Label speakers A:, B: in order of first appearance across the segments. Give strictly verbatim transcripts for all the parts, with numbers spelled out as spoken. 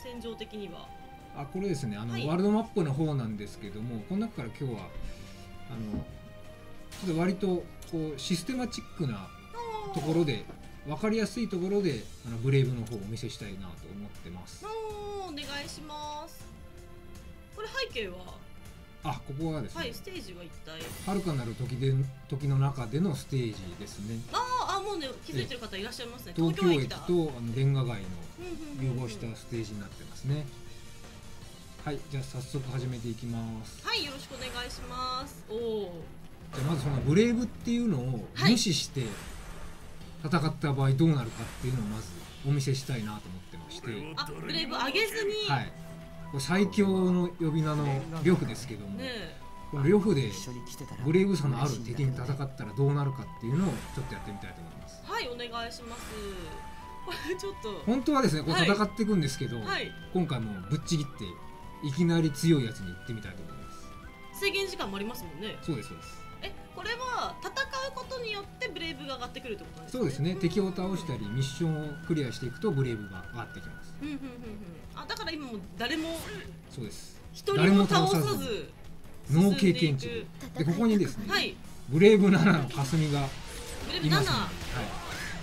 A: 戦場的には。
B: あ、これですね、あの、
A: はい、
B: ワールドマップの方なんですけども、この中から今日はあのちょっと割とこうシステマチックなところで分かりやすいところであのブレイブの方をお見せしたいなと思ってます。
A: おお願いします。これ背景は、
B: あ、ここはですね、はい、
A: ステージは一体
B: 遥かなる時で時の中でのステージですね。
A: ああ、もうね気づいてる方いらっしゃいますね。
B: 東京駅とあのレンガ街の融合したステージになってますね。はい、じゃあ早速始めていきます。
A: はい、よろしくお願いします。おお。
B: じゃあまずそのブレイブっていうのを無視して戦った場合どうなるかっていうのをまずお見せしたいなと思ってまして。
A: あ、ブレイブ上げずに。
B: はい。これ最強の呼び名の呂布ですけども、ね、この呂布でブレイブさのある敵に戦ったらどうなるかっていうのをちょっとやってみたいと思います。
A: はい、お願いします。これちょっと
B: 本当はですね、こう戦っていくんですけど、
A: はい、
B: 今回もうぶっちぎっていきなり強いやつに行ってみたいと思います。
A: 制限時間もありますもんね。
B: そうですそうです。
A: え、これは戦うことによってブレイブが上がってくるってことなんですか。
B: そうですね、敵を倒したりミッションをクリアしていくとブレイブが上がってきます。
A: うんうんうんうん。あ、だから今も誰も
B: そうです
A: 一人も倒さず
B: ノー経験値で、ここにですね、
A: はい、
B: ブレイブななのかすみが
A: ブレイブなな、
B: はい、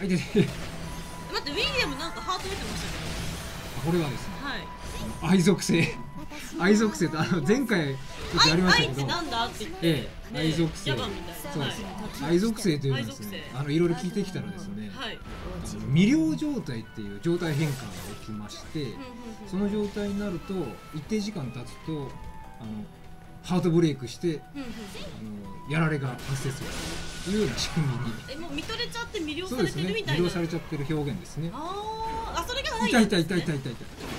B: はい、で待
A: ってウィリアムなんかハート出てましたけ
B: ど、これはですね、
A: はい、
B: 愛属性愛属性とあの前回ちょっとやりましたけど、
A: 愛ってなんだって言って、
B: ええ、愛属性、そうです、愛属性というのはですね、あのいろいろ聞いてきたらですね、未了状態っていう状態変化が起きまして、その状態になると一定時間経つとあのハートブレイクしてあのやられが発生するというような仕組みに。え、もう見とれちゃって魅了されてるみたいな。魅了されちゃってる表現ですね。ああ、それがない。痛い痛い痛い痛い痛い痛い。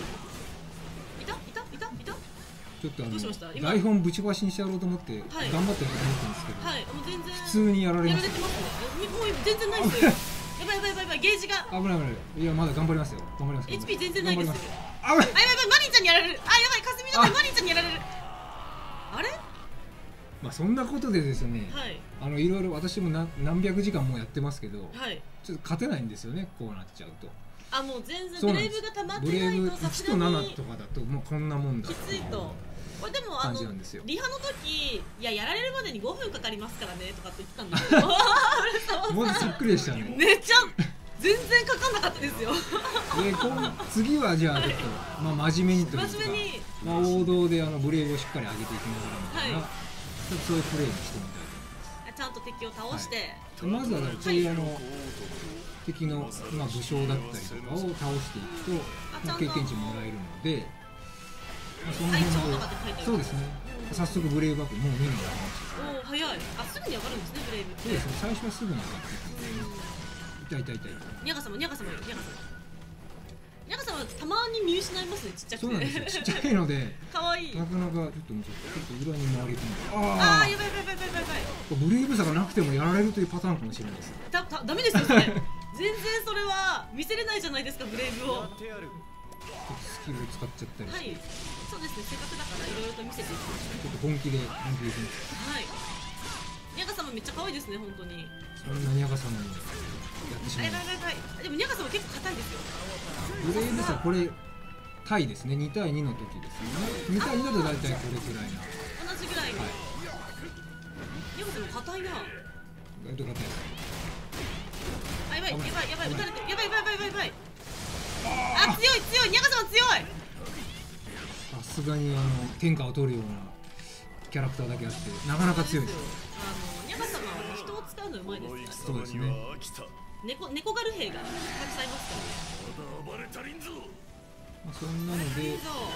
B: ちょっとあの台本ぶち壊しにしてやろうと思って頑張ってやろうと思ったんですけど、はい、もう全然普通にやられます。やられてますね。もう全然ないですよ。やばいやばいやばい、ゲージが危ない危ない。いやまだ頑張りますよ。頑張ります。エイチピー 全然ないです。あ、やばいやばい、マリンちゃんにやられる。あ、やばい、かすみだってマリンちゃんにやられる。あれ？まあそんなことでですね、あのいろいろ私も何何百時間もやってますけど、ちょっと勝てないんですよね。こうなっちゃうと。あ、もう全然ブレイブが溜まってないとさすがにいちとななとかだともうこんなもんだ。きついと。これでもあのリハの時、いややられるまでにごふんかかりますからねとかって言ってたんですけど、もうざっくりでしたね。めっちゃ全然かかんなかったですよ。え、今次はじゃあちょっとまあ真面目にというか、真面目にまあ王道であのブレイブをしっかり上げていきながらみたいな、ちょっとそういうプレイにしてみたいと思います。ちゃんと敵を倒して、まずはそういうあの敵のまあ武将だったりとかを倒していくと経験値もらえるので。その辺で、そうですね。早速ブレイブアップもうにになりました。おお、早い。あ、すぐに上がるんですね、ブレイブって。そうですね。最初はすぐに上がっていく。痛い痛い痛い。ニャガ様、ニャガ様よ、ニャガ様。ニャガ様たまに見失いますね、ちっちゃくて。そうなんですよ。ちっちゃいので。可愛い。なかなかちょっとちょっと裏に回り込んで。ああ、やばいやばいやばいやばいやばい。ブレイブ差がなくてもやられるというパターンかもしれないです。だ、だ、ダメですよそれ。全然それは見せれないじゃないですか、ブレイブを。スキルを使っちゃったりして。はい。そうですね、せっかくだからいろいろと見せていきましょう。ちょっと本気で本気でいきます。はい。ニャガ様めっちゃ可愛いですね、本当に。そんなニャガ様にやってしまう。はいはいはいはい。でもニャガ様結構硬いですよ。ブレイブさこれ対ですね、にたいにの時ですね。にたいにだと大体これくらいな。同じぐらいの。ニャガ様硬いな。意外と硬いです。あ、やばいやばいやばい、撃たれてる。やばいやばいやばいやばい。あ、強い強い、ニャガ様強い。さすがにあの天下を取るようなキャラクターだけあってなかなか強いです。あのニャガ様は人を使うのうまいですから。そうですね。猫猫狩る兵がたくさんいますからね。まあそんなのでミ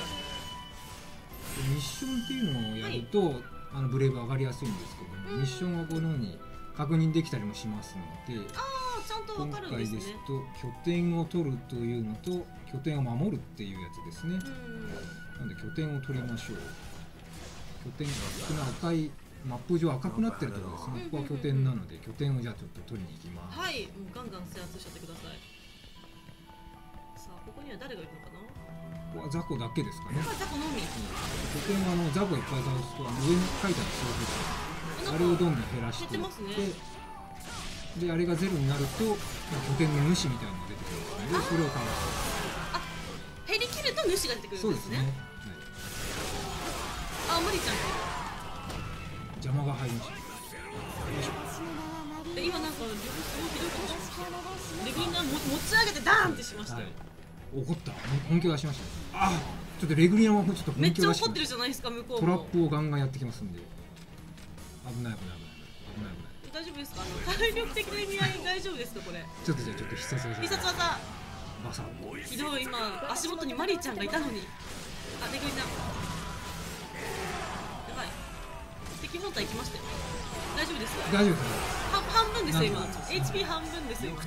B: ッションっていうのをやると、はい、あのブレイブ上がりやすいんですけども、ミッションはこのように確認できたりもしますので、あーちゃんと分かるんですね。今回ですと拠点を取るというのと拠点を守るっていうやつですね。なので拠点を取りましょう。拠点がこの赤いマップ上赤くなってるところですね。ここは拠点なので拠点をじゃあちょっと取りに行きます。はい、もうガンガン制圧しちゃってください。さあここには誰がいるのかな。ここは雑魚だけですかね。雑魚のみ。拠点はあの雑魚いっぱい倒すとあの上に書いてある数字、あれをどんどん減らしていって、であれがゼロになると拠点の主みたいなのが出てくるので、それを倒す。あ、減りき
A: 走ると主が出てくるんですね。あ、マリちゃん
B: 邪魔が入りました。
A: 今なんかすごいひどいことしました。レグリナ持ち上げてダーンってしましたよ。
B: 怒った。本気を出しました。あ、ちょっとレグリナもちょっと本気を出して。
A: めっちゃ怒ってるじゃないですか、向こうも。
B: トラップをガンガンやってきますんで。危ない危ない危ない危ない危ない。
A: 大丈夫ですか？あの体力的な意味合い大丈夫ですかこれ？
B: ちょっとじゃあちょっと必殺技。
A: 必殺技。
B: バサ。
A: ひどい、今足元にマリーちゃんがいたのに。あ、レグリナ。やばい。敵本体来ましたよ。大丈夫ですか？
B: 大丈夫です。
A: 半分ですよ今。エイチピー 半分ですよ。ね、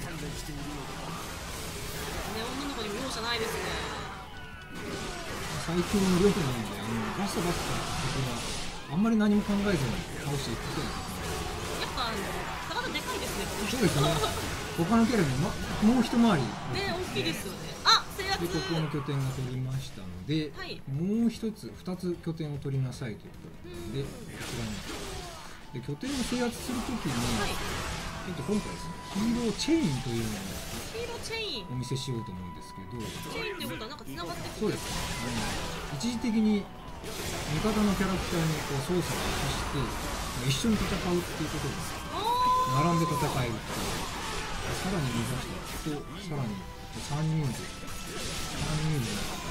A: 女の子にも容赦ないですね。
B: 最強の両手なので、あのバスタバスタってことはあんまり何も考えずに倒していくことですね。
A: やっぱあの体でかいですね。
B: そうですね。他のキャラよりも、ま、もう一回り
A: ね、大きいですよね。あ、制圧。
B: でここの拠点が取りましたので、はい、もう一つ二つ拠点を取りなさいということで、こちらにで拠点を制圧するときに、はい、えっと今回ですね、ヒーローチェインというのをお見せしようと思うんですけど、
A: チェインってことはなんか繋がってくる。
B: そうです。あの一時的に味方のキャラクターにこう操作をして一緒に戦うっていうことです。並んで戦えるっていう。さらに目指していくと、さらにさんにんでさんにんで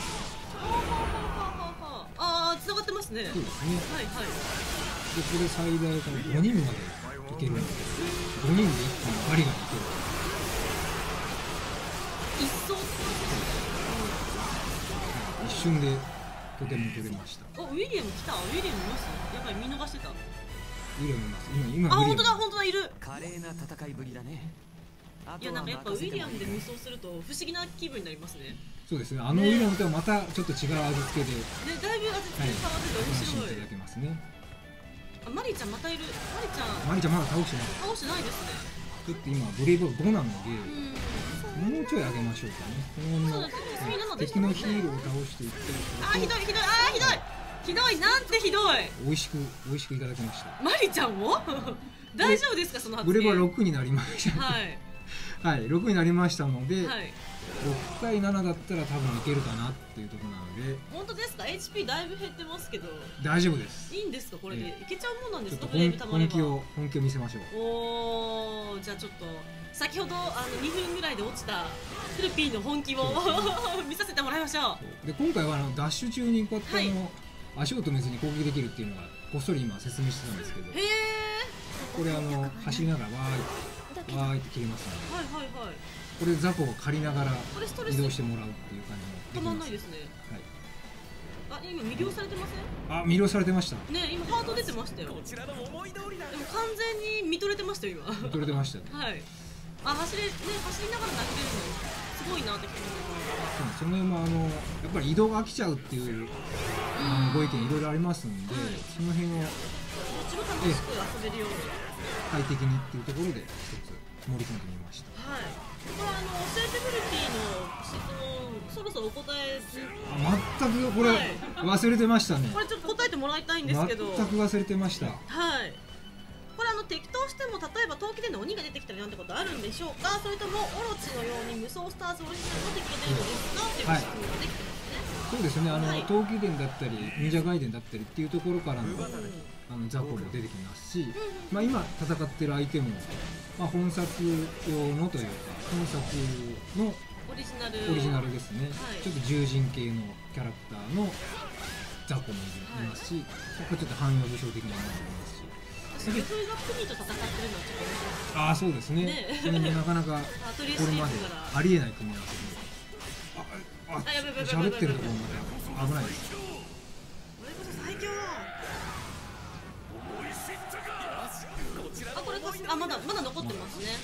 A: ああ、繋がってますね。
B: そうですね。
A: はいはい。
B: で、これ最大からごにんまでいけるんです。ごにんで一気にバリがいける。
A: 一層
B: 一瞬で拠点も取れました。
A: お、ウィリアム来た。ウィリアムいます。やばい、見逃してた。ウ
B: ィリアムいます。今、今。
A: あ、本当だ、本当だ、いる。
C: 華麗な戦いぶりだね。
A: いや、なんかやっぱウィリアムで無双すると不思議な気分になりますね。
B: そうですね。あのウィリアムとはまたちょっと違う味付けで、
A: ね、だいぶ味付け変わってて面白い。
B: いただけますね。
A: あ、マリーちゃんまたいる。マリーちゃん。
B: マリーちゃんまだ倒してない。
A: 倒してないですね。
B: ちょっと今ブレイブごなので、もうちょい上げましょうかね。この敵のヒーローを倒していって。
A: あ、ひどいひどい、あ、ひどい。ひどい、なんてひどい。
B: 美味しく美味しくいただきました。
A: マリーちゃんも大丈夫ですかその発言。
B: ブレイブはろくになりました。
A: はい。
B: はい、ろくになりましたので、
A: はい、
B: ろく対ななだったら多分いけるかなっていうところなので。
A: 本当ですか？ エイチピー だいぶ減ってますけど
B: 大丈夫です。
A: いいんですかこれで、えー、いけちゃうもんなんですか？
B: 本気を本気を見せましょう。
A: おお、じゃあちょっと先ほどあのにふんぐらいで落ちたフルピーの本気を見させてもらいましょう。
B: で今回はあのダッシュ中にこうやってあの、はい、足を止めずに攻撃できるっていうのがこっそり今説明してたんですけど、へえ、これあの走りながらわーいわーいって切れますので、はいはいはい、これ雑魚を借りながら移動してもらうっていう感じもできます。
A: たまんないですね。はい。あ、今魅了されてません？
B: あ、魅了されてました。
A: ね、今ハート出てましたよ。こちらの思い通りだ。でも完全に見とれてましたよ今。
B: 見とれてましたね。
A: はい。あ、走れね、走りながら投げれるのすごいなって気がします。
B: その辺もあのやっぱり移動が飽きちゃうっていうあのご意見いろいろありますんで、はい、その辺をも
A: ちろん楽しく遊べるように
B: 快適にっていうところで一つ盛り込んでみました。
A: はい。これあの教えてフルティの質問そろそろお答えず。
B: あ、全くこれ、はい、忘れてましたね。
A: これちょっと答えてもらいたいんですけど。
B: 全く忘れてました。
A: はい。これあの敵としても例えば闘技での鬼が出てきたりなんてことあるんでしょうか？それともオロチのように無双スターズオリジナルの敵が出るのですか？っていう質問ができてますね。そうですね。あの、はい、闘技伝だったり忍者ガイデンだったりっていうところからの、うん、あの雑魚も出てきますし、うん、まあ今戦ってる相手も、まあ、本作用のというか本作のオリジナル
B: オリジナルですね。はい、ちょっと獣人系のキャラクターの雑魚もいますし、はい、これちょっと汎用武将的なものもいますし。
A: それがプニと戦ってるのはちょっと面白い。
B: ああ、そうですね。ね、これもなかなかこれまでありえない組み合わせで。あ、あ、喋ってるところまで危ないです。
A: 俺こそ最強だ。あ、これあ、まだまだ残ってますね。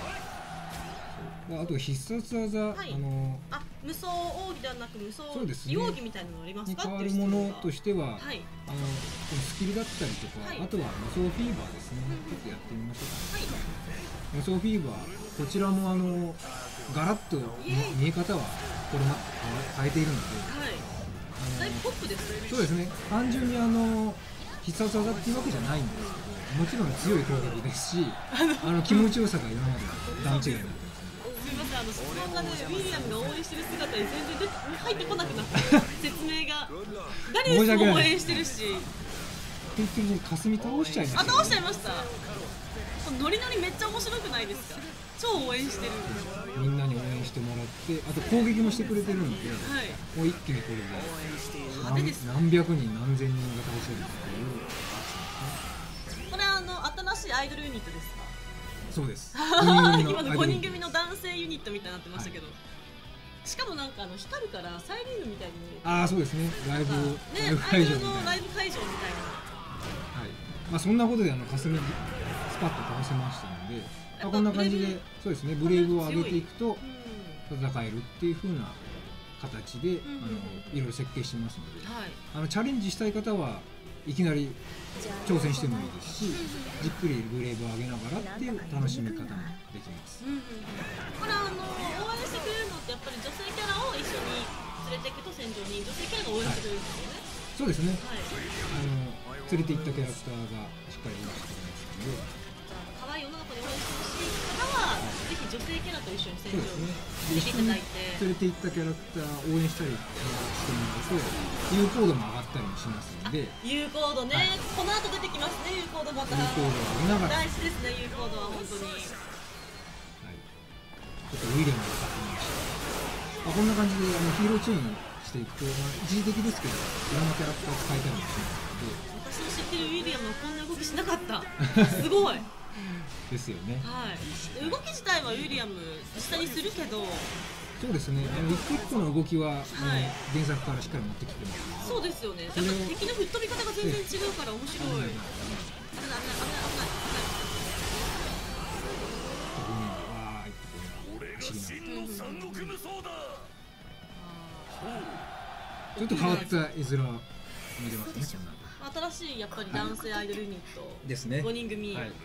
B: あと必殺技、はい、あの
A: あ、無双奥義ではなく無双容疑みたいなのありますか？
B: に変わるものとしては、はい、あのスキルだったりとか、はい、あとは無双フィーバーですね。うん、ちょっとやってみましょうか、ね。はい、無双フィーバー、こちらもあのガラッと見え方はこれま変えているので、はい、
A: あのだいぶポップですね。
B: そうですね。単純にあの必殺技っていうわけじゃないんですけど、もちろん強い攻撃ですし、あの気持ちよさが今まで段違いになってます。
A: 強みません、あの質問がね、ウィリアムが応援してる姿に全然出て入ってこなくなって説明がダリウスも応援してるし
B: 結局霞倒しちゃいました、
A: ね、あ倒しちゃいました。ノリノリめっちゃ面白くないですか。超応援してる。
B: みんなに応援してもらって、あと攻撃もしてくれてるので、はい、もう一気にこれで何, 何百人何千人が倒せるっていう。
A: これあの新しいアイドルユニットですか。
B: そうです。
A: 今のごにん組の男性ユニットみたいになってましたけど、はい、しかもなんかあの光るからサイリウムみたいに見えて、
B: ああそうですね、ライブ
A: ね、アイドルのライブ会場みたいな。
B: はい、まあそんなことであの霞スパッと倒せましたので、まあ、こんな感じでそうですね、ブレイブを上げていくと戦えるっていう風な形で、うん、あのいろいろ設計してますので、はい、あのチャレンジしたい方はいきなり挑戦してもいいですし、じっくりブレイブを上げながらっていう楽しみ方もできます。うんうん、
A: これあの応援してくれるのってやっぱり女性キャラを一緒に連れていくと戦場に女性キャラが応援してくれるんですよね。はい、
B: そうですね。はい、あの連れて行ったキャラクターがしっかり応援してくれますので。
A: 可愛い女の子に応援してほしい方は、ぜひ女性キャラと一緒に戦場に連れていただいて、
B: 連れて行ったキャラクターを応援したりしてもらうと、有効度も上がったりもしますので。
A: 有効度ね、はい、この後出てきますね、有効度また。
B: 有効度を上げながら。
A: 大事ですね、有効度は本当に。はい。ち
B: ょっとウィリアムが勝ってみました。あ、こんな感じであのヒーローチェーンしていくと、まあ、一時的ですけど、いろんなキャラクターを使えたりもしますので。
A: 私の知ってるウィリアムはこんな動きしなかった。すごい。
B: ですよね。
A: はい。動き自体はウィリアム実際にするけど。
B: そうですね。あの一個一個の動きは、はい、原作からしっかり持ってきてます。
A: そうですよね。やっぱ敵の吹っ飛び方が全然違うから面白い。危ない危ない危ない危ない危ない。
B: ちょっと変わった絵面を見れますね。
A: 新しいやっぱり男性アイドルユニット
B: ですね。
A: ごにん組。はい。って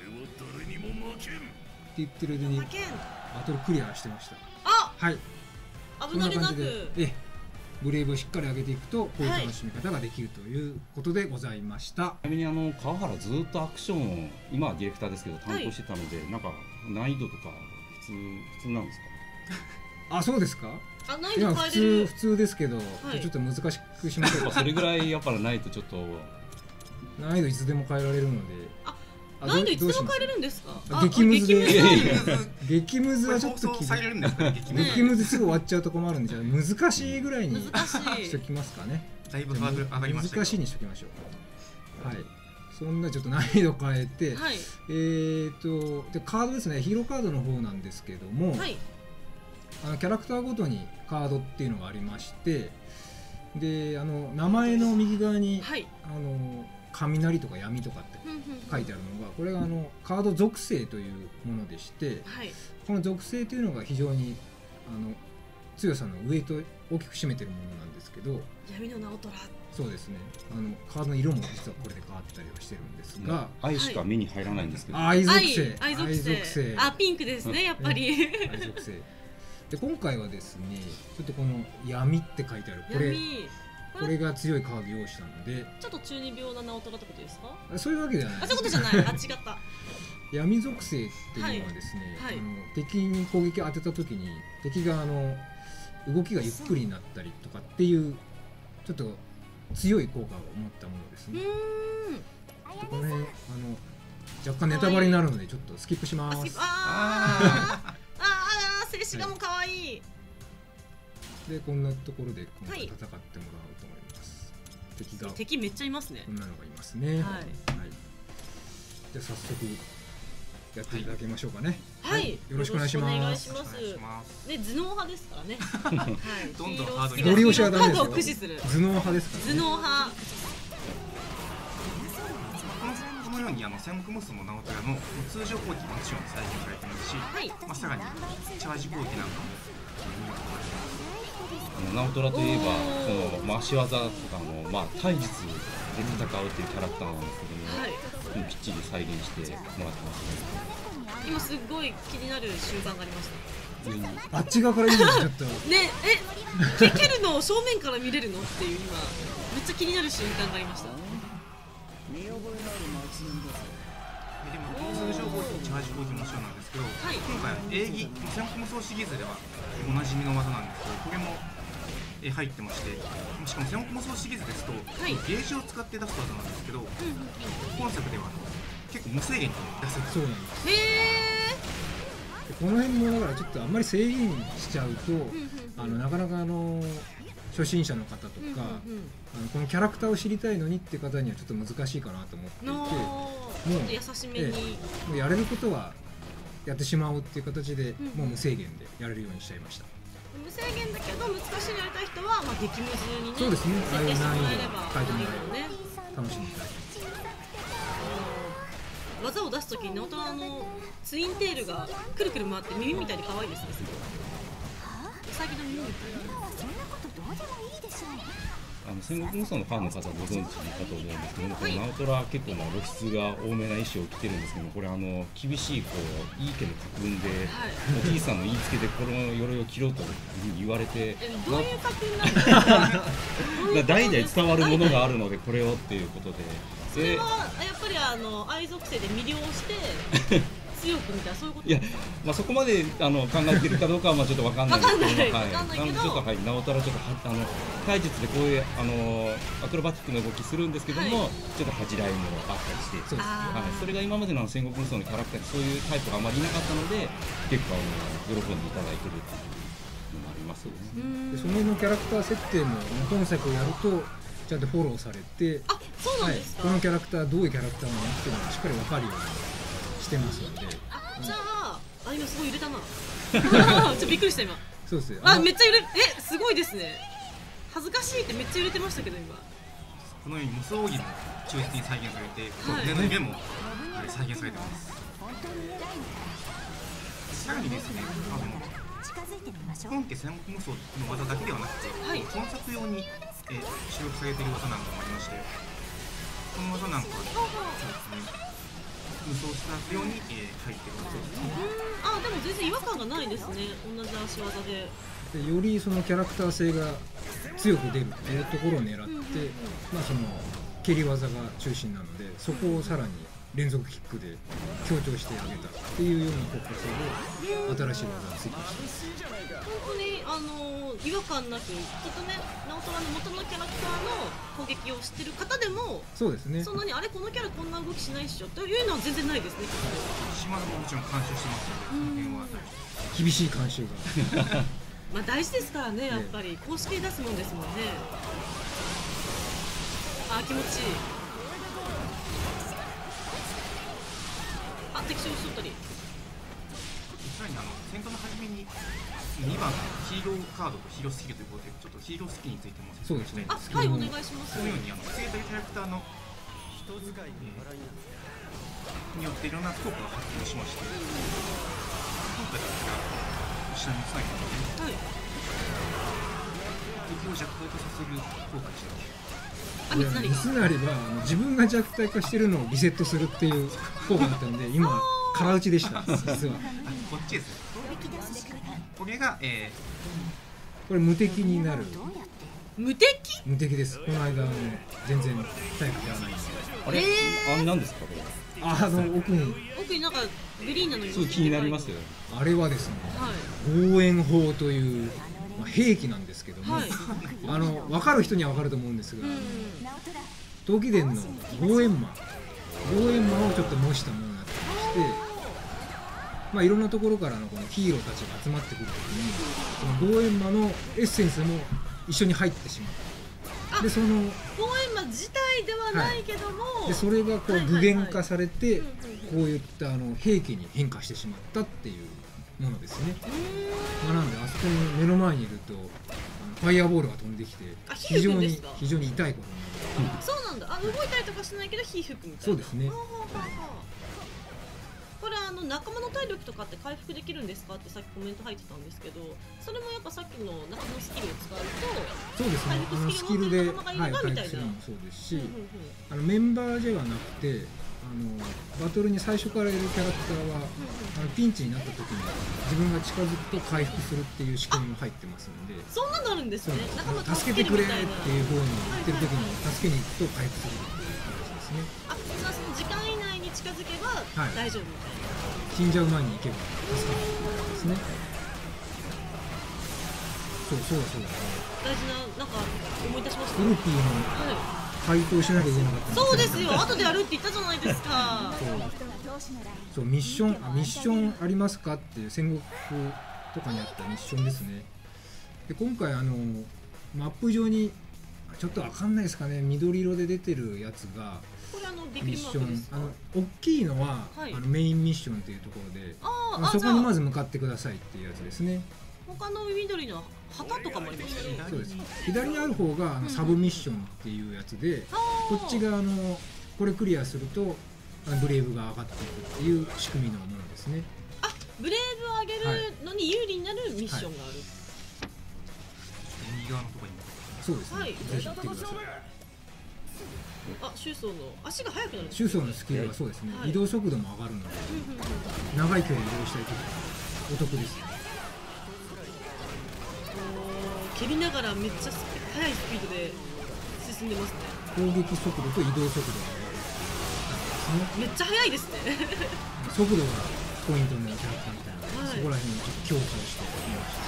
B: 言ってる間にバトルクリアしてました。
A: あ、
B: はい。
A: 危なげなく。
B: え、ブレイブをしっかり上げていくとこういう楽しみ方ができるということでございました。
D: ちなみにあの川原ずっとアクションを今はディレクターですけど担当してたので、なんか難易度とか普通普通なんですか。
B: あ、そうですか。
A: あ、難易度変えれる。
B: 普通普通ですけど、ちょっと難しくしましょうか。
D: それぐらいやっぱりないとちょっと。
B: 難易度いつでも変えられるので。
A: あ、難易度いつでも変えれるんですか。
B: 激ムズで。激ムズはちょっと激ムズすぐ終わっちゃうと困るんで、じゃあ難しいぐらいにしときますかね。
E: だいぶハードル上がりました。
B: 難しいにしときましょう。はい。そんなちょっと難易度変えて、えっとでカードですね。ヒーローカードの方なんですけども、あのキャラクターごとにカードっていうのがありまして、であの名前の右側にあの雷とか闇とかって書いてあるのが、これがあのカード属性というものでして、はい、この属性というのが非常にあの強さのウエイトを大きく占めているものなんですけど、
A: 闇の直虎。
B: そうですね。あのカードの色も実はこれで変わったりはしてるんですが、
D: 愛しか目に入らないんですけど、
B: 愛属性、
A: 愛属性、あ、ピンクですね、やっぱり。
B: 愛属性。で今回はですね、ちょっとこの闇って書いてあるこれ。これが強いカード用意したので、
A: ちょっと中二病な直虎ってことですか。
B: そういうわけではない。
A: あ、そういうことじゃない。あ、違った。
B: 闇属性っていうのはですね、はいはい、あの敵に攻撃を当てた時に敵があの動きがゆっくりになったりとかっていうちょっと強い効果を持ったものですね。うーん、この辺あの若干ネタバレになるのでちょっとスキップします。
A: ああああ、静止画も可愛い。
B: でこんなところで今回戦ってもらおうと思います。はい、敵が
A: 敵めっちゃいますね。
B: こんなのがいますね。はい。はい、じゃあ早速やっていただきましょうかね。
A: はい。はい、
B: よろしくお願いします。お願い
A: します。ね、頭脳派ですからね。はい。
E: どんどんハードに。
B: ドリ押しはダメですよ。
A: を駆使する。
B: 頭脳派ですから、
A: ね。頭脳派。
E: このようにあの戦国無双の直虎の通常攻撃ももちろん再現されてますし、はい、まあさらにチャージ攻撃なんかも。
D: 直虎といえばこの足技とかの、まあ、体術で戦うっていうキャラクターなんですけども、はい、きっちり再現してもらってますね。
A: 今すごい気になる瞬間がありました。
B: あっち側から見るのちょっと
A: ねえ、蹴るのを正面から見れるのっていう今めっちゃ気になる瞬間がありました。
E: でも通常攻撃チャージ攻撃もちろんなんですけど、はい、今回は泳技戦国無双シリーズではおなじみの技なんですけど、これもえ入ってまして、しかも戦国無双シリーズですと、はい、ゲージを使って出す技なんですけど、うん、本作では結構無制限に出せる。そうなんです。
A: へ
B: ー。この辺もだからちょっとあんまり制限しちゃうと、あのなかなかあの初心者の方とか、うんうんうん、あのこのキャラクターを知りたいのにっていう方にはちょっと難しいかなと思っていて、
A: もう優しめに、え
B: え、もうやれることはやってしまおうっていう形で、うんうん、もう無制限でやれるようにしちゃいました。
A: 無制限だけど難しいのやりたい人は、まあ、激ムズにね、
B: そうですね、
A: 設定してもらえれば
B: 書いてもらえれば楽しんでいただきます。
A: 技を出すときにナオトラのツインテールがくるくる回って耳みたいで可愛いですね。ウサギの耳みたいな。
D: あの戦国無双のファンの方ご存知かと思うんですけども、はい、このナオトラ結構まあ露出が多めな衣装を着てるんですけども、これあの厳しいこういい家の家訓で、はい、おじいさんの言いつけでこの鎧を着ろというふうに言われて、
A: どういう家訓なんですか？
D: 代々伝わるものがあるのでこれをっていうことで。
A: それはやっぱりあの愛属性で魅了して強くみたいなそういうこと。
D: いや、まあそこまであの考えているかどうかはまあちょっとわかんないですけど、はい。なのでちょっとはいナオトラちょっとあの体術でこういうあのアクロバティックな動きするんですけども、はい、ちょっと恥じらいもあったりして、そうです、はい。それが今までの戦国無双のキャラクターにそういうタイプがあまりいなかったので、結構あの喜んでいただいてるっていうのもありますよね。
B: でその辺のキャラクター設定も本作をやるとちゃんとフォローされて、
A: あ、そうなんですか、
B: はい、このキャラクターどういうキャラクターなのっていうのがしっかり分かるようにしてますので。
A: あ、じゃあ、あ、今すごい揺れたな。ちょっとびっくりした今。
B: そうですよ。
A: あ、めっちゃ揺れ、え、すごいですね。恥ずかしいってめっちゃ揺れてましたけど今。
E: このように無双技も忠実に再現されて、腕の目も再現されてます。さらにですね、あの本家戦国無双の技だけではなくて、はい、本作用にえー、収録されている技なんかもありまして、この技なんかはそうですね、無双スターズ用に、えー、入っている技ですね。
A: あ、でも全然違和感がないですね、同じ足技で。
B: でよりそのキャラクター性が強く出るっていうところを狙って、うんうんうん、まあその蹴り技が中心なので、そこをさらに連続キックで強調してあげたっていうような効果性で新しい技を追加してます。
A: 本当にあの違和感なく、きっとね、ナオトラの元のキャラクターの攻撃を知ってる方でも、
B: そうですね、
A: そんなにあれこのキャラこんな動きしないっしょというのは全然ないですね。
E: 島田ももちろん監修してますので、この辺は
B: 厳しい監修が
A: まあ大事ですからね、やっぱり公式に出すもんですもんね。あ、気持ちいい。あ、敵将しとったり。
E: さらにあの戦闘の初めににばんヒーローカードとヒーロースキルということで、ちょっとヒーロースキルについても説明したいんですけど、
A: はい、お願いします。
E: このようにあの生体キャラクターの人使いによっていろんな効果が発動しまして、今回だったら下につないだので、はい、敵を弱体化させる効果でした。
A: あ、三つなりが
B: 三つなりは自分が弱体化してるのをリセットするっていう効果だったので、今空打ちでした実は。
E: こっちですね。これが、え
B: ー、これ無敵になる。
A: 無敵？
B: 無敵です。この間全然体力やらないんで。
D: あれ、えー、あれなんですかこれ？
B: あの奥に
A: 奥になんかグリーンなのに
D: すごい気になりますよ。あ
B: れはですね、はい、応援砲という、まあ、兵器なんですけども、はい、あの分かる人には分かると思うんですが、陶器伝の応援魔応援魔をちょっと模したものになってまして、まあ、いろんなところからのこのヒーローたちが集まってくるときに、その応援魔のエッセンスも一緒に入ってしまう。でその応援
A: 魔自体ではないけども、
B: はい、でそれがこう具現化されて、こういったあの兵器に変化してしまったっていうものですね。まあ、なんであそこに目の前にいるとファイアボールが飛んできて非常に非常に痛いことになる。
A: そうなんだ。あ、動いたりとかしないけど火吹くみたいな。
B: そうですね。
A: これあの仲間の体力とかって回復できるんですかってさっきコメント入ってたんですけど、それもやっぱさっきの仲間のスキルを使うと、
B: そうですね、あのスキルで、はい、回復するのもそうですし、あのメンバーではなくて、あのバトルに最初からいるキャラクターは、あのピンチになった時に自分が近づくと回復するっていう仕組みも入ってますので、
A: そんなのあるんですね。
B: 仲間助けてくれっていう方に言ってる時に助けに行くと回復するっていう形ですね。
A: あ、じゃあその時間以内に近づけば大丈夫みたいな、
B: 死んじゃう前に行けば助かるですね。そうそうだそうだ、
A: 大事な、なんか思い出しました。
B: ウルピーの回答しなきゃいけなかった。
A: そうですよ、後でやるって言ったじゃないですか。
B: そう、ミッション、あ、ミッションありますかっていう戦国とかにあったミッションですね。で今回あのマップ上にちょっとわかんないですかね、緑色で出てるやつが
A: これあのビク
B: ミッション、
A: リマークですか。
B: あの大きいのは、
A: はい、
B: あのメインミッションっていうところで、
A: あ
B: あそこにまず向かってくださいっていうやつですね。
A: 他の緑の旗とかもありますね。
B: そうです。左にある方があのサブミッションっていうやつで、こっちがあのこれクリアするとあのブレイブが上がっていくっていう仕組みのものですね。
A: あ、ブレイブを上げるのに有利になるミッションがある。はい、
E: 右側のところに。
B: そうですね。
A: はい、
B: ぜひ行ってください。
A: あ、シュウソウの足が速くなる。
B: シュウソウのスキルはそうですね。はい、移動速度も上がるので、長い距離移動したいときはお得です。
A: 蹴りながらめっちゃ速いスピードで進んでますね。
B: 攻撃速度と移動速度が
A: めっちゃ速いですね。
B: 速度がポイントになるキャラクターみたいな、はい、そこら辺をちょっと強化してみました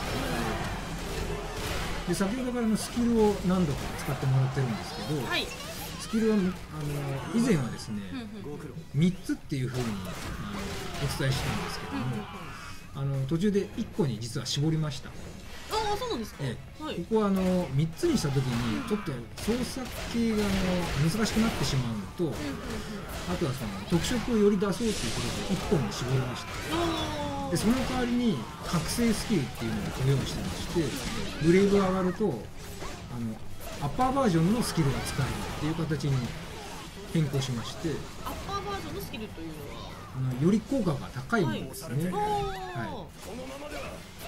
B: 。で先ほどからのスキルを何度か使ってもらってるんですけど、はい、スキルはあの以前はですね、みっつっていう風にあのお伝えしたんですけども、あの途中でいっこに実は絞りました。
A: ああ、そうなんですか。
B: ええ、
A: はい、
B: ここはあのみっつにしたときにちょっと操作系があの難しくなってしまうのと、あとはその特色をより出そうということでいっぽんに絞りました。でその代わりに覚醒スキルっていうのをご用意してまして、ブレイブ上がるとあのアッパーバージョンのスキルが使えるっていう形に変更しまして、
A: アッパーバージョンのスキルというのは
B: あのより効果が高いものですね。はい、はい、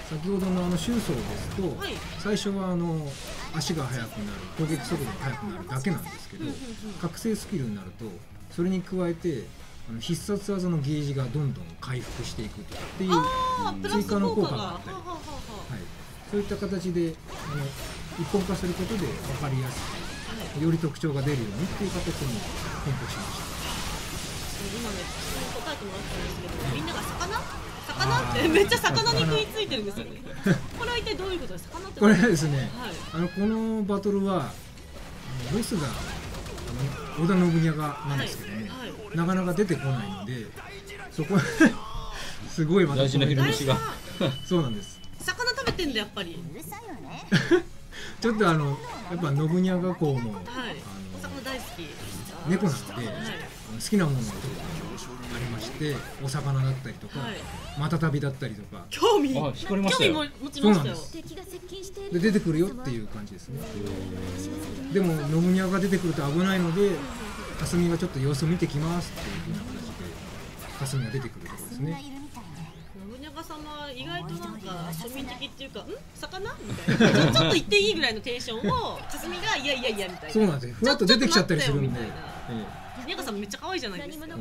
B: 先ほどのあのシュウソウですと、はい、最初はあの足が速くなる、攻撃速度が速くなるだけなんですけど、覚醒スキルになるとそれに加えてあの必殺技のゲージがどんどん回復していくっていう追加の効果があったり、はい、そういった形であの一本化することで分かりやすく、より特徴が出るようにっていう形に変更しました。
A: 今ね、答えてもらったんですけど、みんなが魚魚ってめっちゃ魚に食いついてるんですよね。これは一体どういうことですか？
B: これはですね、はい、あのこのバトルはボスがあの織田信長なんですけどね、はいはい、なかなか出てこないので、そこすごいまた
D: 大事な昼飯が
B: そうなんです。
A: 魚食べてんだやっぱり。
B: ちょっとあのやっぱ信長公も、はい、
A: お魚大好き。
B: 猫なので、はい、好きなものがありまして、お魚だったりとか、はい、マタタビだったりとか、
A: 興味
D: あ光りましたよ。
A: 興味持ちましたよ。
B: で出てくるよっていう感じですね。でも信長が出てくると危ないので、霞がちょっと様子を見てきますっていう風な形で霞が出てくるところですね。
A: 信長様意外となんか庶民的っていうか、ん魚みたいなちょっと言っていいぐらいのテンションを霞がいやいやいやみたいな。
B: そうなんですよ。ふわっと出てきちゃったりするんで。
A: ニャガさんめっちゃ可愛いじゃないですか。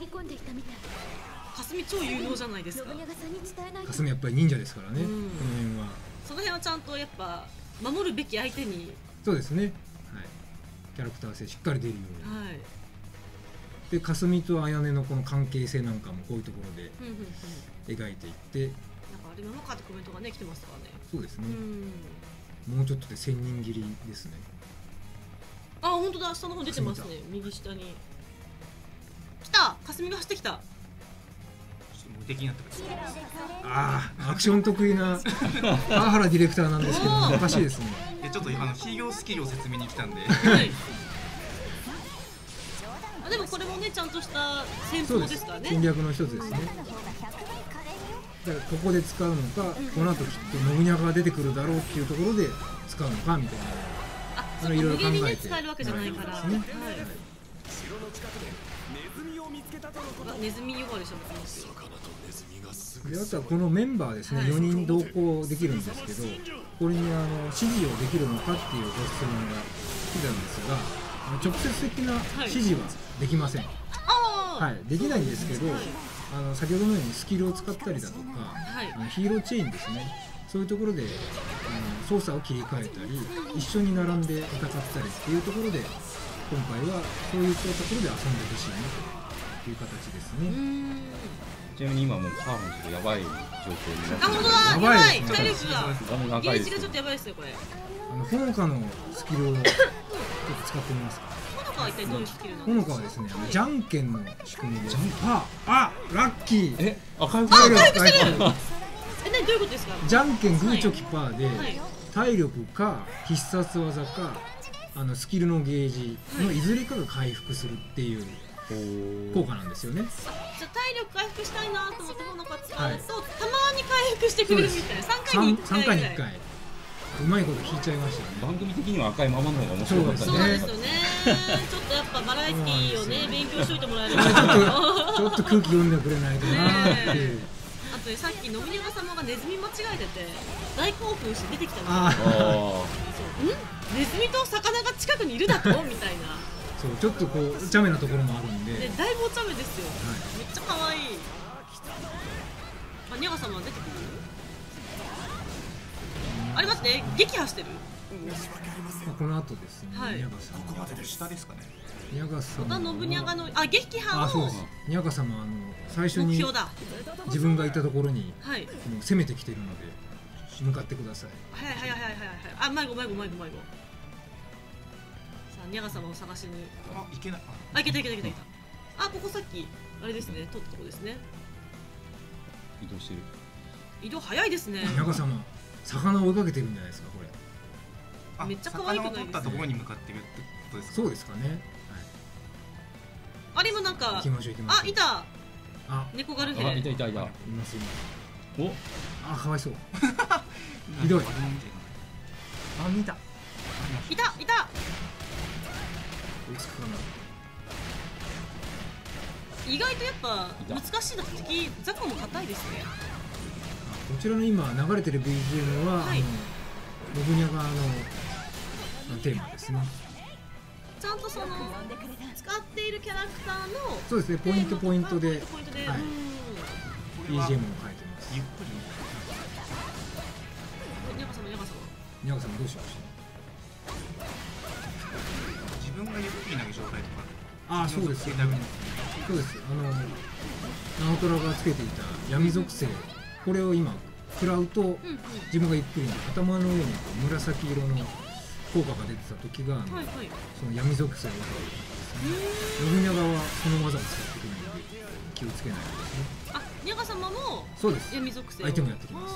A: 霞超有能じゃないですか。
B: 霞やっぱり忍者ですからね。この辺は。
A: その辺はちゃんとやっぱ守るべき相手に。
B: そうですね。はい。キャラクター性しっかり出るように。はい。で霞と綾音のこの関係性なんかもこういうところで描いていって。なんか
A: あれなのかってコメントがね来てますからね。
B: そうですね。もうちょっとで千人斬りですね。
A: あ、本当だ、下の方出てますね。右下に来た、霞が走ってきた。
E: 無敵になってくる。
B: ああ、アクション得意な川原ディレクターなんですけど、おかしいですね。
E: いや、ちょっとあの企業スキルを説明に来たんで。
A: はい、あ、でもこれもね、ちゃんとした戦法ですからね。
B: 戦略の一つですね。だからここで使うのか、うん、この後きっと信長が出てくるだろうっていうところで使うのかみたいな。
A: あ、そうか、無限にね使えるわけじゃないから。はい。ネズミ呼ばれしゃべってますよ。
B: であとはこのメンバーですね、はい、よにん同行できるんですけど、これにあの指示をできるのかっていうご質問が来たんですが、直接的な指示はできません。はい、はい、できないんですけど、はい、あの先ほどのようにスキルを使ったりだとか、はい、あのヒーローチェーンですね、そういうところであの操作を切り替えたり、一緒に並んで戦ったりっていうところで、今回はそういったところで遊んでほしいなとっていう形ですね。
D: ちなみに今もうカーもちょっとやばい状況になって
A: あ、本当だ、やばい、体力が、ゲージがちょっとやばいですよこれ。
B: あのほのかのスキルをちょっと使ってみますか。
A: ほのかは一体どういうスキルなの？
B: ほのかはですね、じゃんけんの仕組みで、あ、あ、ラッキー。
D: え、赤い
A: 回復してる。え、何どういうことですか？
B: じゃんけんグーチョキパーで体力か必殺技かあのスキルのゲージのいずれかが回復するっていう効果なんですよね。
A: じゃあ体力回復したいなと思ってほのか使うと、はい、たまに回復してくれるみたいな。さんかいにいっかい。さんかいにいっかい。うまいこと引いちゃいましたね。
D: 番組的には赤いままの方が面白かったね。
A: そうなんですよね。ちょっとやっぱバラエティーをね勉強しといてもらえると
B: ちょっと空気読んでくれないとなっていう。
A: あとさっき信長様がネズミ間違えてて大興奮して出てきたの。ん？ネズミと魚が近くにいるだとみたいな。
B: そうちょっとこうお茶目なところもあるんで。
A: でだいぶお茶目ですよ。めっちゃ可愛い。あ、ニャガ様出てくる？あれ待って、撃破してる。
B: この後ですね。ニャガ様。
E: ここまで下ですかね。
B: ニャガ様。
A: 織田信長のあ撃破を。
B: あ、そうです。ニャガ様あの最初に自分がいたところにもう攻めてきてるので向かってください。
A: はいはいはいはいはいはい。あ、迷子迷子迷子迷子。さあニャガ様を探しに。
E: あ、いけない。
A: あ、いけたいけたいけたいけた。あ、ここさっきあれですね、取ったとこですね。
D: 移動してる。
A: 移動早いですね。
B: ニャガ様。魚を追いかけてるんじゃないですかこ
A: れ。めっちゃ可愛くないですか。
E: 魚を取ったところに向かってるってことですか。
B: そうですかね。
A: あれもなんか。
B: 行きましょう行きましょう。
A: あ、いた。
B: あ、
A: 猫ガルヘ。
D: あ、いたいたいた。い
B: ますいます。
D: お、
B: あ、かわいそう。ひどい。あ、見た。
A: いたいた。
B: 追いつくかな。
A: 意外とやっぱ難しいだと敵雑魚も硬いですね。
B: こちらの今流れてる ビージーエム は、はい、あの信長のテーマですね。
A: ちゃんとその使っているキャラクターの
B: そうですね、ポイントポイントで ビージーエム を変えてます。
E: ゆっくり
A: ニャガ様ニャガ様
B: ニャガ様どうしました？
E: 自分がゆっくりな状態とか。
B: ああ、そうですよね。そうです。あの直虎がつけていた闇属性、これを今食らうと、うんうん、自分がゆっくりに頭の上に紫色の効果が出てた時が、はいはい、その闇属性を技を使って信長はその技を使ってくるので気をつけないとですね。
A: あ、ニャガ様も
B: そうです。
A: 闇属性
B: 相手もやってきます。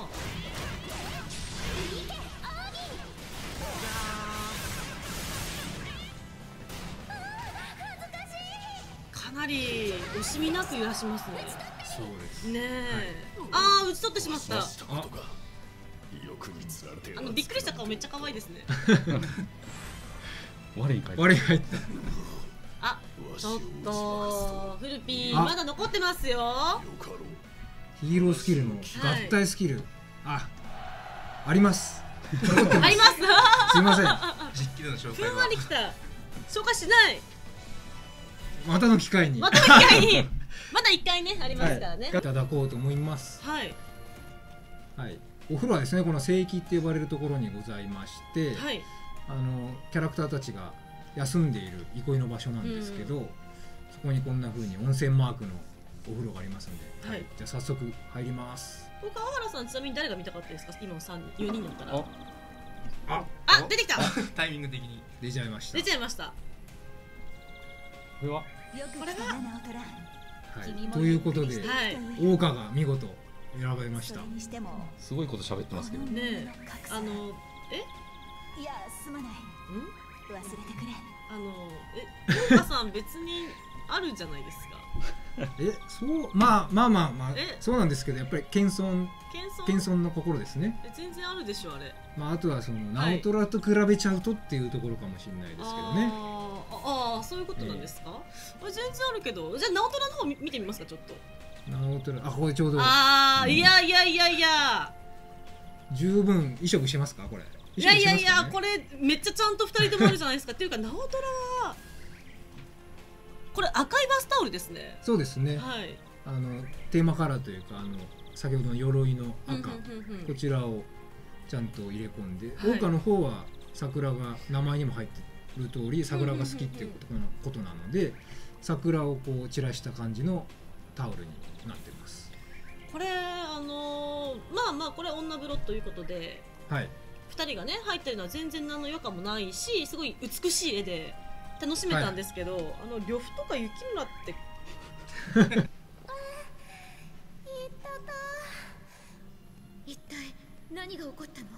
A: かなり惜しみなく揺らしますね。
B: そうです
A: ねえ、はい、ああ打ち取ってしまった。ああのびっくりした顔めっちゃ可愛いですね。
D: 我に返った。
B: 我に返った。
A: あ、ちょっとフルピーまだ残ってますよ。
B: ヒーロースキルの合体スキル、はい、あ、あります。
A: あります。
B: すいません。
E: 実機での紹介
A: ふんわりきた。紹介しない。
B: またの機会に。
A: またの機会に。まだ一回ねありますからね。
B: はい、いただこうと思います。
A: はい。
B: はい。お風呂はですね、この聖域って呼ばれるところにございまして、はい、あのキャラクターたちが休んでいる憩いの場所なんですけど、うん、そこにこんな風に温泉マークのお風呂がありますので、はい、じゃあ早速入ります。
A: 川原さん、ちなみに誰が見たかったですか？今のさんにん、よにんだったら。
B: あ、
A: あ、出てきた。
E: タイミング的に
B: 出ちゃいました。
A: 出ちゃいました。
D: これは
A: これは
B: はい、ということで、はい、桜花が見事選ばれました。
D: すごいこと喋ってますけど
A: ね。あの、え？
F: いや、すまない。ん？忘れてくれ。
A: あの、え、桜花さん別にあるじゃないですか。
B: え、そう、まあまあまあまあ、そうなんですけど、やっぱり謙遜、謙遜の心ですね。
A: え、全然あるでしょあれ。
B: まああとはその直虎と比べちゃうとっていうところかもしれないですけどね。
A: ああ、そういうことなんですか。あれ全然あるけど、じゃあ直虎の方見てみますかちょっと。
B: 直虎、あ、これちょうど。
A: ああ、いやいやいやいや。
B: 十分移植しますかこれ。
A: いやいやいや、これめっちゃちゃんと二人ともあるじゃないですか。っていうか直虎はこれ赤いバスタオルですね。
B: そうですね。
A: はい。
B: あのテーマカラーというか、あの先ほどの鎧の赤、こちらをちゃんと入れ込んで、桜花の方は桜が名前にも入ってる通り桜が好きっていうことなので、 桜をこう散らした感じのタオルになってます。
A: これあのー、まあまあこれ女風呂ということで、
B: はい、
A: ふたりがね入ってるのは全然何の違和感もないし、すごい美しい絵で楽しめたんですけど、はい、あの呂布とか雪村って
F: 一体何が起こったの？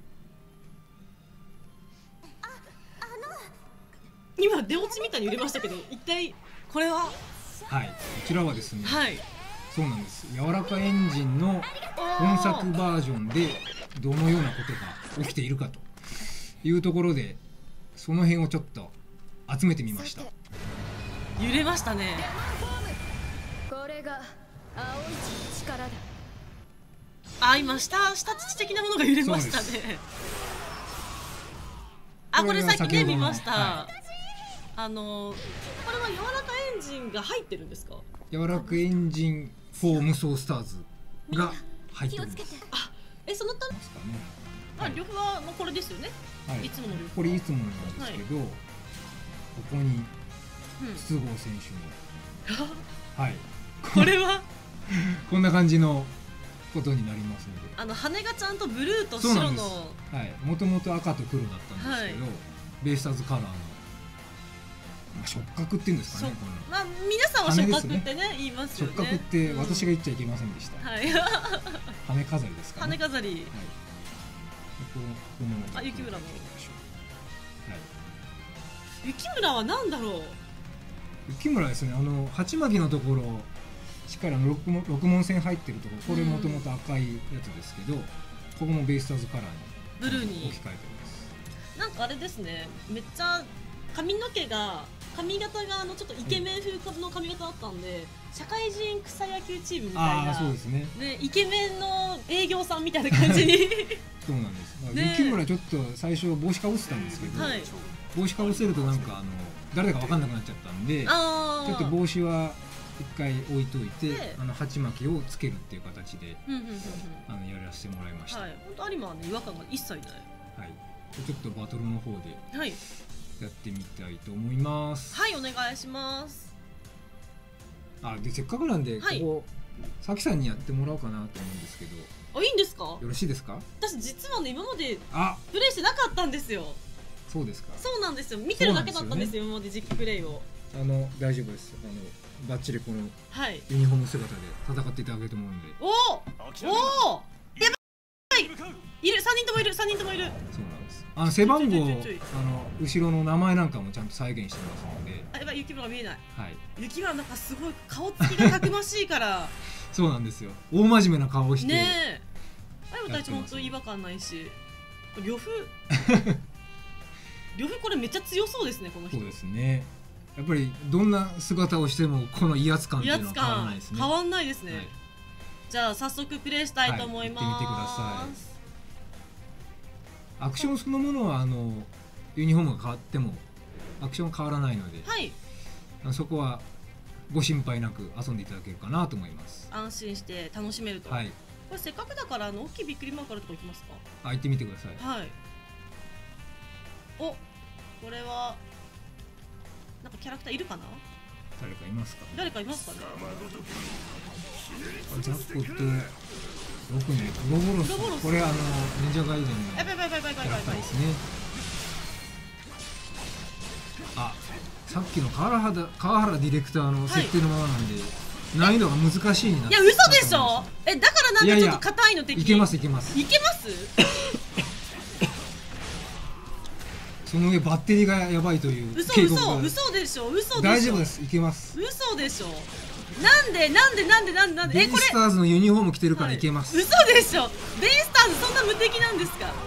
F: あ、あの
A: 今出落ちみたいに揺れましたけど、一体これは？
B: はい、こちらはですね、
A: はい、
B: そうなんです。柔らかエンジンの本作バージョンでどのようなことが起きているかというところで、その辺をちょっと集めてみました。
A: 揺れましたね。
F: これが青い力だ。
A: あ、今下下土的なものが揺れましたね。あ、これさっきね見ました。はい、あのこれは柔らかエンジンが入ってるんですか？
B: 柔らかエンジンフォームソースターズが入ってるんです。
A: あ、えそのためですかね。あ、呂布はまあこれですよね。はい、いつもの呂布。
B: これいつもなんですけど、はい、ここに筒香選手の、うん、はい。
A: これは
B: こんな感じのことになりますので、
A: あの羽がちゃんとブルーと白の、
B: はい、もともと赤と黒だったんですけど、はい、ベイスターズカラーの、まあ、触覚っていうんですかね。この
A: まあ皆さんは触覚ってね言いますよね。
B: 触覚って私が言っちゃいけませんでした。はい。羽飾りですかね。
A: 羽飾り。はい。
B: こ
A: のあ、雪村も。はい。雪
B: 村
A: はなんだろう。
B: 雪村ですね。あの鉢巻きのところ。力の 6, 6門線入ってるところ、これもともと赤いやつですけど、うん、ここもベイスターズカラーに
A: ブルーに
B: 置き換えてます。
A: なんかあれですね、めっちゃ髪の毛が髪型があのちょっとイケメン風の髪型だったんで、うん、社会人草野球チームみたいな、
B: あ、そうですね、
A: ね、イケメンの営業さんみたいな感じに
B: そうなんです。ね、雪村ちょっと最初帽子かぶってたんですけど、はい、帽子かぶせるとなんかあの誰だか分かんなくなっちゃったんで、ちょっと帽子は一回置いといて、あの鉢巻きをつけるっていう形であのやらせてもらいました。
A: はい、本当有馬はね違和感が一切ない。
B: はい、ちょっとバトルの方でやってみたいと思います。
A: はい、お願いします。
B: あ、でせっかくなんで、はい、ここさきさんにやってもらおうかなと思うんですけど。
A: あ、いいんですか？
B: よろしいですか？
A: 私実はね今までプレイしてなかったんですよ。
B: そうですか？
A: そうなんですよ。見てるだけだったんですよ、今まで実機プレイを。あ
B: の大丈夫です。あのバッチリこのユニフォーム姿で戦っていただけると思うんで。
A: おおおお、やばい、いる、さんにんともいる、さんにんともいる。
B: そうなんです。あの背番号、あの後ろの名前なんかもちゃんと再現してますので。
A: あ、やばい、雪村が見えない。
B: はい。
A: 雪村なんかすごい顔つきがたくましいから
B: そうなんですよ。大真面目な顔をして
A: ねえ。あれも大地本当違和感ないし、呂布呂布これめっちゃ強そうですね、この人。
B: そうですね。やっぱりどんな姿をしてもこの威圧感っていうのは変わらないですね。
A: 変わんないですね。はい、じゃあ早速プレイしたいと思います。
B: はい、やってみてください。アクションそのものはあのユニフォームが変わってもアクション変わらないので、はい、そこはご心配なく遊んでいただけるかなと思います。
A: 安心して楽しめると。はい、これせっかくだからあの大きいびっくりマークあるとこ行きますか？
B: あ、行ってみてください。
A: はい。お、これはなんかキャラクターいるかな？
B: 誰かいますか？
A: 誰かいますかね？
B: ジャックと僕ね、ウロボロス、これあの忍者ガイデンのキャラクターですね。あ、さっきの川原川原ディレクターの設定のままなんで、はい、難易度が難しいになって。
A: いや嘘でしょ？え、だからなんかちょっと硬いの的。
B: いけますいけます。
A: いけます？
B: その上バッテリーがやばいという
A: 警告が。嘘嘘嘘でしょ、嘘でしょ。
B: 大丈夫です、いけます。
A: 嘘でしょ。なんでなんでなんでなんでなんで。
B: ベイスターズのユニフォーム着てるからいけます。
A: はい、嘘でしょ。ベイスターズそんな無敵なんですか。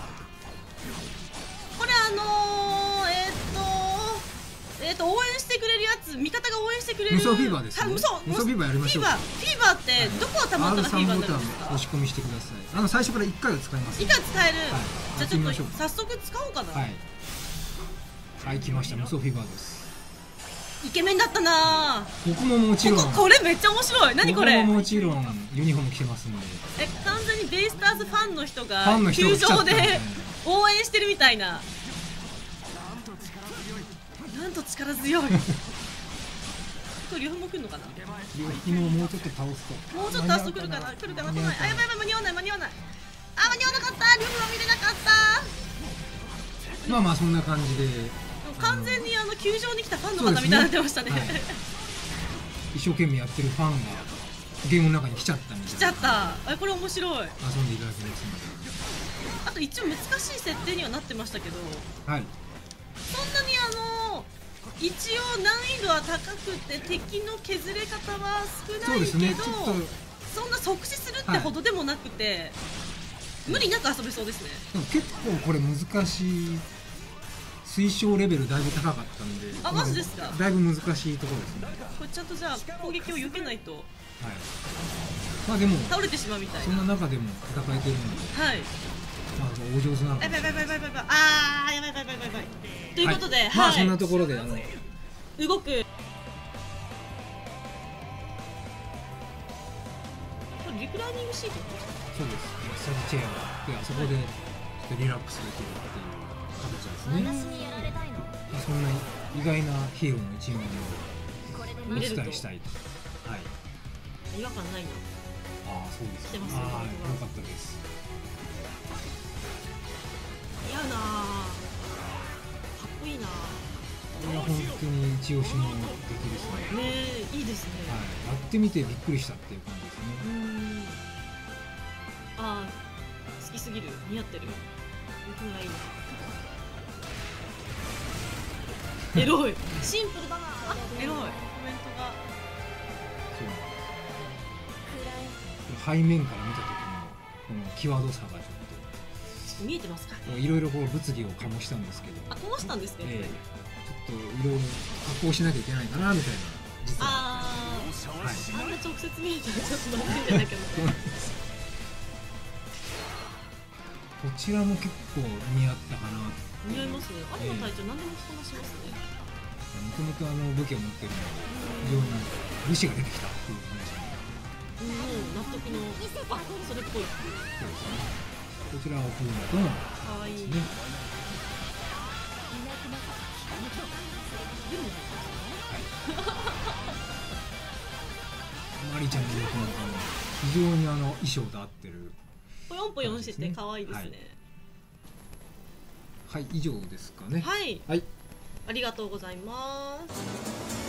A: これあのー、えー、っとえー、っと応援してくれるやつ、味方が応援してくれる。
B: 無双フィーバーですね。無双フィーバーやりましょう。フィーバー
A: フィーバーってどこをたまったらフィーバーになるんですか？
B: 押し込みしてください。あの最初からいっかいは使えます。
A: いっかい使える。じゃあちょっと早速使おうかな。
B: はい。はい、来ました。無双フィーバーです。
A: イケメンだったな。
B: ここももちろん。
A: こここれめっちゃ面白い。何これ？
B: ここももちろんユニフォーム着てますので。
A: え、完全にベイスターズファンの人が球場で応援してるみたいな。なんと力強い。 これ両方も来るのかな。
B: 両方ももうちょっと倒すと。
A: もうちょっと倒すと来るかな。来るかな来ない。あやばいやばい間に合わない間に合わない。あ間に合わなかった。両方見れなかった。
B: まあまあそんな感じで。
A: 完全にあの球場に来たファンの方みたいになってましたね。
B: 一生懸命やってるファンがゲームの中に来ちゃったみたいな。
A: 来ちゃった。あこれ面白い。
B: 遊んでいただけますので。
A: あと一応難しい設定にはなってましたけど。
B: はい。
A: そんなにあの一応難易度は高くて敵の削れ方は少ないけど、ね、そんな即死するってほどでもなくて、はい、無理なく遊べそうですね。
B: でも結構これ難しい。推奨レベルだいぶ高かったんで、
A: あ、マジですか。
B: だいぶ難しいところですね。
A: これちゃんとじゃあ攻撃を避けないと、はい、
B: まあでも
A: 倒れてしまうみたいな。
B: そんな中でも戦えてるので、はい、まあお上手なのかな。
A: やばいやばいやばいやばい、あーやばいやばいやばいやばい。ということで、はい、
B: まあそんなところであの
A: 動く。これリクライニングシート。
B: そうです。マッサージチェアがであそこでちょっとリラックスできるっていう形ですね。そんな意外なヒーローの一面をお伝えしたいと。はい。
A: 違和感ないな。
B: ああそうです。
A: してます。
B: ああよかったです。
A: いやな。かっこいいな。
B: これは本当に一押しの出来ですね。
A: ねえいいですね。
B: はい。やってみてびっくりしたっていう感じですね。
A: うん。ああ好きすぎる、似合ってる。僕がいいな。エロい。シンプルだな。あ、エロい。コメントが。
B: そう。背面から見た時のこの際どさがちょっ
A: と見えてますか。
B: いろいろこう物議を醸したんですけど。
A: あ、醸したんですね。
B: ええ、ちょっといろいろ加工しなきゃいけないかなみたいな実は。
A: ああ、はい。あんな直接見えたらちょっとまずいんじゃないかな。
B: こちらも結構似合ったかな。
A: 似合いますね。あれの隊長何でも着こなしますね。
B: もともとあの武器を持ってるので非常に武士が出てきたっていう話
A: で。もう納得のあそれっぽい。
B: そうですね。こちらはオフーナとの
A: 可愛いですね。でも
B: マリちゃんの横の非常にあの衣装と合ってる。
A: ぽよんぽよんしてて可愛いですね。
B: はい、以上ですかね。
A: はい。
B: はい。
A: ありがとうございます。